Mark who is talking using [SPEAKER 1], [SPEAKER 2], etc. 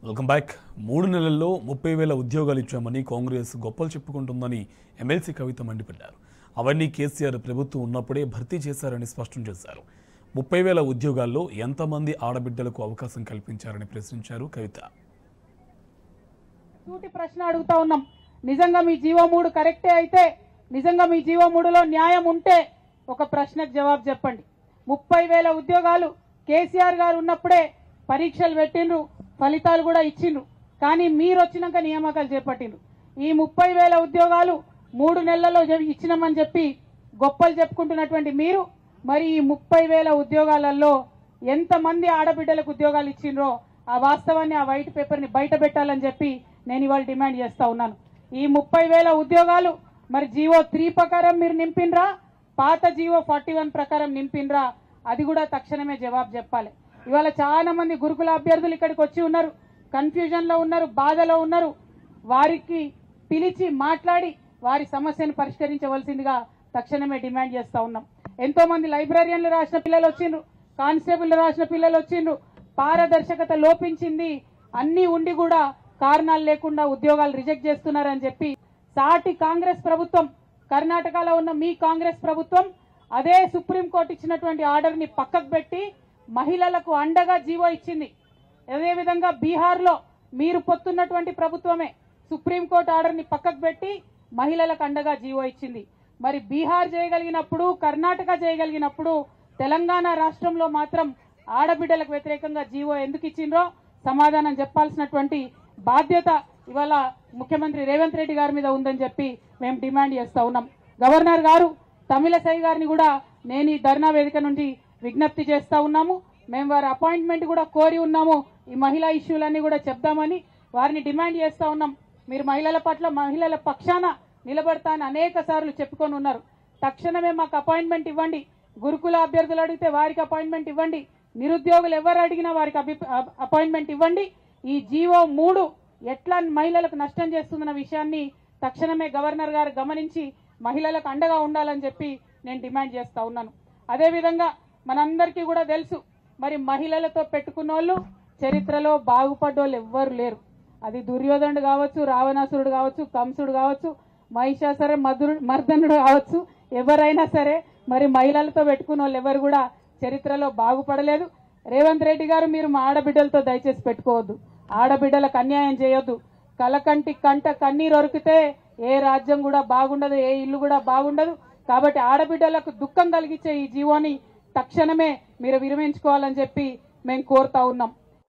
[SPEAKER 1] Welcome back. 3 నెలల్లో 30,000 ఉద్యోగాలు ఇచ్చామని కాంగ్రెస్ గొప్పలు చెప్పుకుంటుందని ఎమ్మెల్సీ కవిత మండిపడ్డారు. అవన్నీ కేసీఆర్ ప్రభుత్వం ఉన్నప్పుడే భర్తీ చేశారని స్పష్టం చేశారు. 30,000 ఉద్యోగాల్లో ఎంతమంది ఆడబిడ్డలకు అవకాశం కల్పించారని ప్రశ్నించారు కవిత.
[SPEAKER 2] సూటి ప్రశ్న అడుగుతా ఉన్నాం. నిజంగా మీ జీవో 3 కరెక్టే అయితే, నిజంగా మీ జీవో 3లో న్యాయం ఉంటే ఒక ప్రశ్నకు జవాబు చెప్పండి. 30,000 ఉద్యోగాలు కేసీఆర్ గారు ఉన్నప్పుడే పరీక్షలు పెట్టిండ్రు, ఫలితాలు కూడా ఇచ్చిండ్రు. కానీ మీరు వచ్చినాక నియామకాలు చేపట్టిండ్రు. ఈ 30,000 ఉద్యోగాలు 3 నెలల్లో ఇచ్చినామని చెప్పి గొప్పలు చెప్పుకుంటున్నటువంటి మీరు మరి ఈ 30,000 ఉద్యోగాలలో ఎంతమంది ఆడబిడ్డలకు ఉద్యోగాలు ఇచ్చిండ్రో ఆ వాస్తవాన్ని, ఆ వైట్ పేపర్ని బయట పెట్టాలని చెప్పి నేను ఇవాళ డిమాండ్ చేస్తా ఉన్నాను. ఈ 30,000 ఉద్యోగాలు మరి జీవో 3 ప్రకారం మీరు నింపినరా, పాత జీవో 41 ప్రకారం నింపినరా, అది కూడా తక్షణమే జవాబు చెప్పాలి. ఇవాళ చాలా మంది గురుకుల అభ్యర్థులు ఇక్కడికి వచ్చి ఉన్నారు, కన్ఫ్యూజన్ లో ఉన్నారు, బాధలో ఉన్నారు. వారికి పిలిచి మాట్లాడి వారి సమస్యను పరిష్కరించవలసిందిగా తక్షణమే డిమాండ్ చేస్తా ఉన్నాం. ఎంతో మంది లైబ్రరీయన్లు రాసిన పిల్లలు వచ్చిండ్రు, కానిస్టేబుల్ రాసిన పిల్లలు వచ్చిండ్రు. పారదర్శకత లోపించింది, అన్ని ఉండి కూడా కారణాలు లేకుండా ఉద్యోగాలు రిజెక్ట్ చేస్తున్నారని చెప్పి సాటి కాంగ్రెస్ ప్రభుత్వం, కర్ణాటకలో ఉన్న మీ కాంగ్రెస్ ప్రభుత్వం అదే సుప్రీంకోర్టు ఇచ్చినటువంటి ఆర్డర్ ని పక్కకు పెట్టి మహిళలకు అండగా జీవో ఇచ్చింది. అదేవిధంగా బీహార్లో మీరు పొత్తున్నటువంటి ప్రభుత్వమే సుప్రీంకోర్టు ఆర్డర్ ని పక్కకు పెట్టి మహిళలకు అండగా జీవో ఇచ్చింది. మరి బీహార్ చేయగలిగినప్పుడు, కర్ణాటక చేయగలిగినప్పుడు తెలంగాణ రాష్ట్రంలో మాత్రం ఆడబిడ్డలకు వ్యతిరేకంగా జీవో ఎందుకు ఇచ్చిండ్రో సమాధానం చెప్పాల్సినటువంటి బాధ్యత ఇవాళ ముఖ్యమంత్రి రేవంత్ రెడ్డి గారి మీద ఉందని చెప్పి మేము డిమాండ్ చేస్తా ఉన్నాం. గవర్నర్ గారు తమిళసై గారిని కూడా నేను ఈ ధర్నా వేదిక నుండి విజ్ఞప్తి చేస్తా ఉన్నాము. మేము వారి అపాయింట్మెంట్ కూడా కోరి ఉన్నాము. ఈ మహిళా ఇష్యూలన్నీ కూడా చెప్దామని వారిని డిమాండ్ చేస్తా ఉన్నాం. మీరు మహిళల పట్ల, మహిళల పక్షాన నిలబడతా అని అనేక సార్లు చెప్పుకొని ఉన్నారు. తక్షణమే మాకు అపాయింట్మెంట్ ఇవ్వండి. గురుకుల అభ్యర్థులు అడిగితే వారికి అపాయింట్మెంట్ ఇవ్వండి. నిరుద్యోగులు ఎవరు అడిగినా వారికి అపాయింట్మెంట్ ఇవ్వండి. ఈ జీవో 3 ఎట్లా మహిళలకు నష్టం చేస్తుందన్న విషయాన్ని తక్షణమే గవర్నర్ గారు గమనించి మహిళలకు అండగా ఉండాలని చెప్పి నేను డిమాండ్ చేస్తా ఉన్నాను. అదేవిధంగా మనందరికీ కూడా తెలుసు, మరి మహిళలతో పెట్టుకున్న వాళ్ళు చరిత్రలో బాగుపడ్డోళ్ళు ఎవ్వరు లేరు. అది దుర్యోధనుడు కావచ్చు, రావణాసురుడు కావచ్చు, కంసుడు కావచ్చు, మహిషాసుర మర్దనుడు కావచ్చు, ఎవరైనా సరే మరి మహిళలతో పెట్టుకున్న వాళ్ళు ఎవరు కూడా చరిత్రలో బాగుపడలేదు. రేవంత్ రెడ్డి గారు, మీరు మా ఆడబిడ్డలతో దయచేసి పెట్టుకోవద్దు, ఆడబిడ్డలకు అన్యాయం చేయొద్దు. కలకంటి కంట కన్నీరు ఒరికితే ఏ రాజ్యం కూడా బాగుండదు, ఏ ఇల్లు కూడా బాగుండదు. కాబట్టి ఆడబిడ్డలకు దుఃఖం కలిగించే ఈ జీవోని తక్షణమే మీరు విరమించుకోవాలని చెప్పి మేము కోరుతా ఉన్నాం.